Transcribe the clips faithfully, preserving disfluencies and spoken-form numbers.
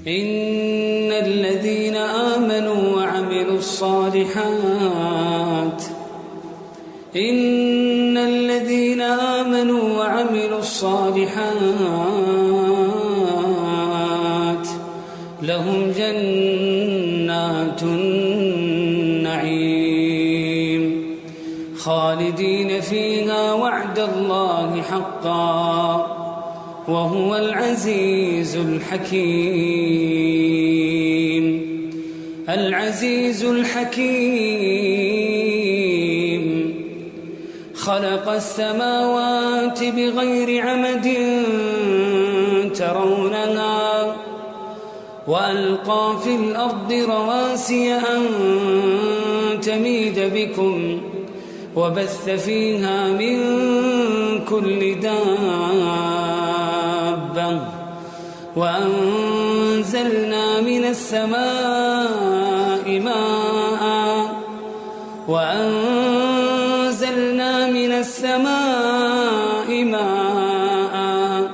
إن الذين آمنوا وعملوا الصالحات إن الذين آمنوا وعملوا الصالحات لهم جنات النعيم خالدين فيها وعد الله حقا وهو العزيز الحكيم العزيز الحكيم خلق السماوات بغير عمد ترونها وألقى في الأرض رواسي أن تميد بكم وبث فيها من كل دابة وأنزلنا من السماء ماء وأنزلنا من السماء ماء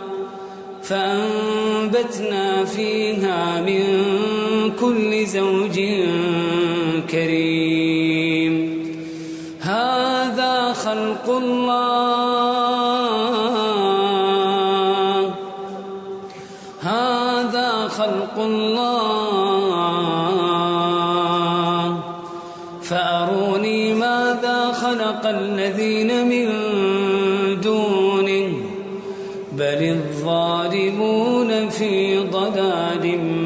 فأنبتنا فيها من كل زوج كريم هذا خلق الله هذا خلق الله فأروني ماذا خلق الذين من دونه بل الظالمون في ضلال